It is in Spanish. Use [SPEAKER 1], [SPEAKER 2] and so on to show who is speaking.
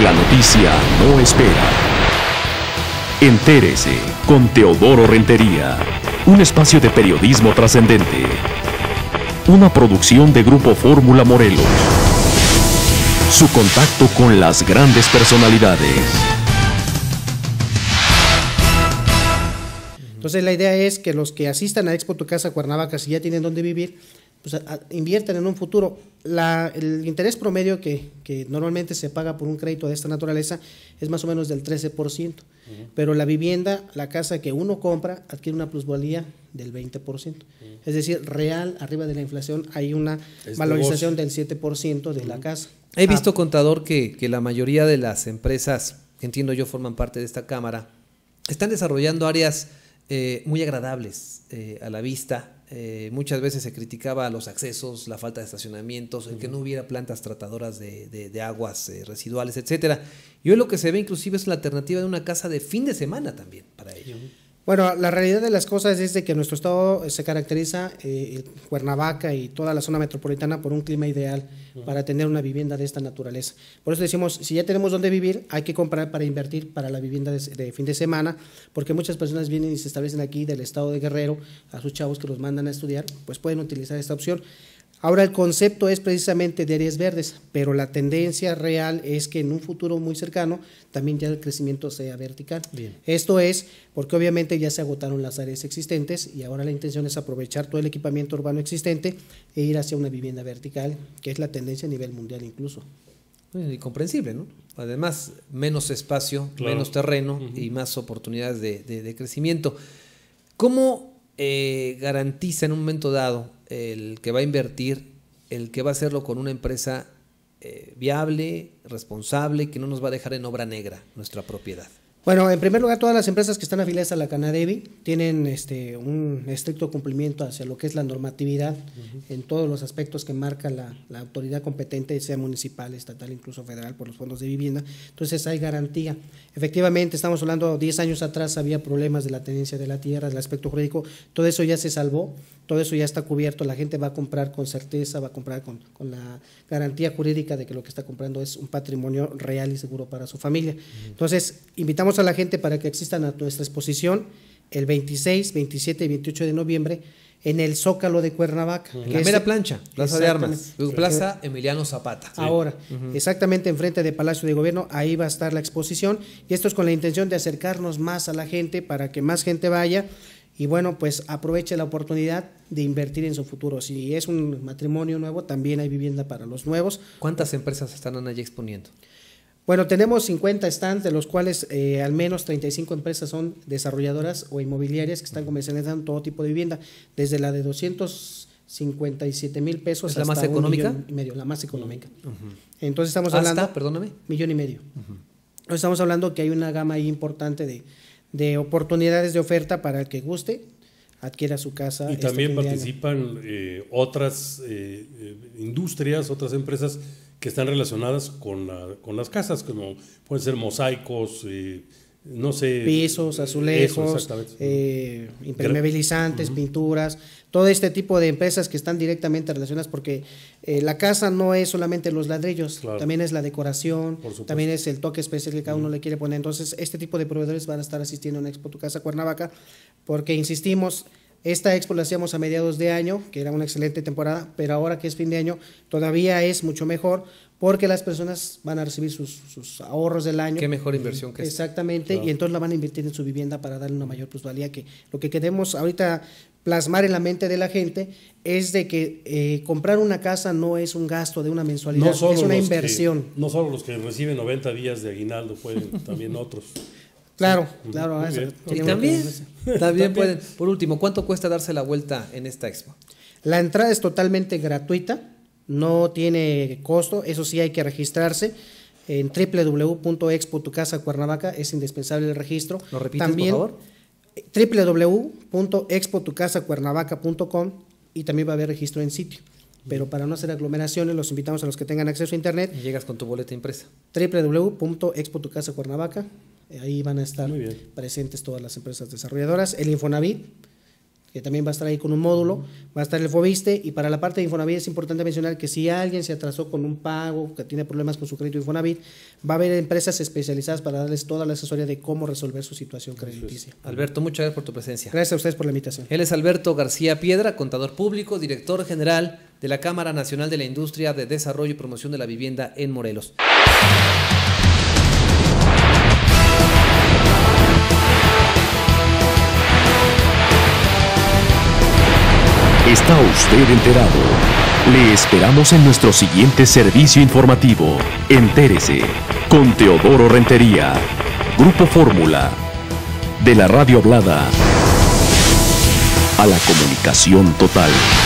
[SPEAKER 1] la noticia no espera. Entérese con Teodoro Rentería, un espacio de periodismo trascendente. Una producción de Grupo Fórmula Morelos. Su contacto con las grandes personalidades.
[SPEAKER 2] Entonces la idea es que los que asistan a Expo Tu Casa Cuernavaca, si ya tienen dónde vivir, pues inviertan en un futuro. El interés promedio que normalmente se paga por un crédito de esta naturaleza es más o menos del 13%, pero la vivienda, la casa que uno compra, adquiere una plusvalía del 20%. Es decir, real, arriba de la inflación, hay una valorización del 7% de la casa.
[SPEAKER 3] He visto, contador, que la mayoría de las empresas, que entiendo yo forman parte de esta cámara, están desarrollando áreas muy agradables a la vista. Muchas veces se criticaba los accesos, la falta de estacionamientos, el que no hubiera plantas tratadoras de aguas residuales, etcétera. Y hoy lo que se ve inclusive es la alternativa de una casa de fin de semana también para ello.
[SPEAKER 2] Bueno, la realidad de las cosas es de que nuestro estado se caracteriza, Cuernavaca y toda la zona metropolitana, por un clima ideal para tener una vivienda de esta naturaleza. Por eso decimos, si ya tenemos dónde vivir, hay que comprar para invertir para la vivienda de fin de semana, porque muchas personas vienen y se establecen aquí del estado de Guerrero, a sus chavos que los mandan a estudiar, pues pueden utilizar esta opción. Ahora el concepto es precisamente de áreas verdes, pero la tendencia real es que en un futuro muy cercano también ya el crecimiento sea vertical.
[SPEAKER 3] Bien.
[SPEAKER 2] Esto es porque obviamente ya se agotaron las áreas existentes y ahora la intención es aprovechar todo el equipamiento urbano existente e ir hacia una vivienda vertical, que es la tendencia a nivel mundial incluso.
[SPEAKER 3] Y comprensible, ¿no? Además, menos espacio, claro, menos terreno y más oportunidades de crecimiento. ¿Cómo garantiza en un momento dado el que va a invertir, el que va a hacerlo con una empresa viable, responsable, que no nos va a dejar en obra negra nuestra propiedad?
[SPEAKER 2] Bueno, en primer lugar, todas las empresas que están afiliadas a la Canadevi tienen un estricto cumplimiento hacia lo que es la normatividad en todos los aspectos que marca la autoridad competente, sea municipal, estatal, incluso federal, por los fondos de vivienda. Entonces hay garantía. Efectivamente, estamos hablando 10 años atrás había problemas de la tenencia de la tierra, del aspecto jurídico, todo eso ya se salvó, todo eso ya está cubierto, la gente va a comprar con certeza, va a comprar con la garantía jurídica de que lo que está comprando es un patrimonio real y seguro para su familia. Entonces, invitamos a la gente para que existan a nuestra exposición el 26, 27 y 28 de noviembre en el Zócalo de Cuernavaca.
[SPEAKER 3] La mera plancha, Plaza de Armas, Plaza Emiliano Zapata.
[SPEAKER 2] Ahora, exactamente enfrente de Palacio de Gobierno, ahí va a estar la exposición y esto es con la intención de acercarnos más a la gente para que más gente vaya y bueno, pues aproveche la oportunidad de invertir en su futuro. Si es un matrimonio nuevo, también hay vivienda para los nuevos.
[SPEAKER 3] ¿Cuántas empresas están allí exponiendo?
[SPEAKER 2] Bueno, tenemos 50 stands, de los cuales al menos 35 empresas son desarrolladoras o inmobiliarias que están comercializando todo tipo de vivienda, desde la de 257,000 pesos
[SPEAKER 3] ¿Es la
[SPEAKER 2] hasta
[SPEAKER 3] más económica?
[SPEAKER 2] 1,5 millones, la más económica. Entonces estamos hablando…
[SPEAKER 3] perdóname.
[SPEAKER 2] 1,5 millones. Entonces estamos hablando que hay una gama ahí importante de oportunidades de oferta para el que guste, adquiera su casa.
[SPEAKER 4] Y también participan otras industrias, otras empresas que están relacionadas con las casas, como pueden ser mosaicos, no sé,
[SPEAKER 2] pisos, azulejos, impermeabilizantes, pinturas, todo este tipo de empresas que están directamente relacionadas, porque la casa no es solamente los ladrillos, claro, también es la decoración, también es el toque especial que cada uno le quiere poner. Entonces este tipo de proveedores van a estar asistiendo en Expo Tu Casa Cuernavaca, porque insistimos, esta expo la hacíamos a mediados de año, que era una excelente temporada, pero ahora que es fin de año todavía es mucho mejor, porque las personas van a recibir sus ahorros del año.
[SPEAKER 3] Qué mejor inversión que es.
[SPEAKER 2] Exactamente, claro, y entonces la van a invertir en su vivienda para darle una mayor plusvalía, que lo que queremos ahorita plasmar en la mente de la gente es de que comprar una casa no es un gasto de una mensualidad, es una inversión.
[SPEAKER 4] No solo los que reciben 90 días de aguinaldo, pueden también otros.
[SPEAKER 2] Claro, claro.
[SPEAKER 3] Y también pueden. Por último, ¿cuánto cuesta darse la vuelta en esta expo?
[SPEAKER 2] La entrada es totalmente gratuita, no tiene costo, eso sí hay que registrarse en www.expotucasacuernavaca, es indispensable el registro.
[SPEAKER 3] ¿Lo repites,
[SPEAKER 2] también,
[SPEAKER 3] por
[SPEAKER 2] favor? www.expotucasacuernavaca.com y también va a haber registro en sitio. Pero para no hacer aglomeraciones, los invitamos a los que tengan acceso a internet.
[SPEAKER 3] Y llegas con tu boleta impresa.
[SPEAKER 2] www.expotucasacuernavaca. Ahí van a estar presentes todas las empresas desarrolladoras. El Infonavit que también va a estar ahí con un módulo, va a estar el Fobiste, y para la parte de Infonavit es importante mencionar que si alguien se atrasó con un pago, que tiene problemas con su crédito Infonavit, va a haber empresas especializadas para darles toda la asesoría de cómo resolver su situación crediticia.
[SPEAKER 3] Alberto, muchas gracias por tu presencia.
[SPEAKER 2] Gracias a ustedes por la invitación.
[SPEAKER 3] Él es Alberto García Piedra, contador público, director general de la Cámara Nacional de la Industria de Desarrollo y Promoción de la Vivienda en Morelos.
[SPEAKER 1] ¿Está usted enterado? Le esperamos en nuestro siguiente servicio informativo. Entérese con Teodoro Rentería, Grupo Fórmula, de la radio hablada a la comunicación total.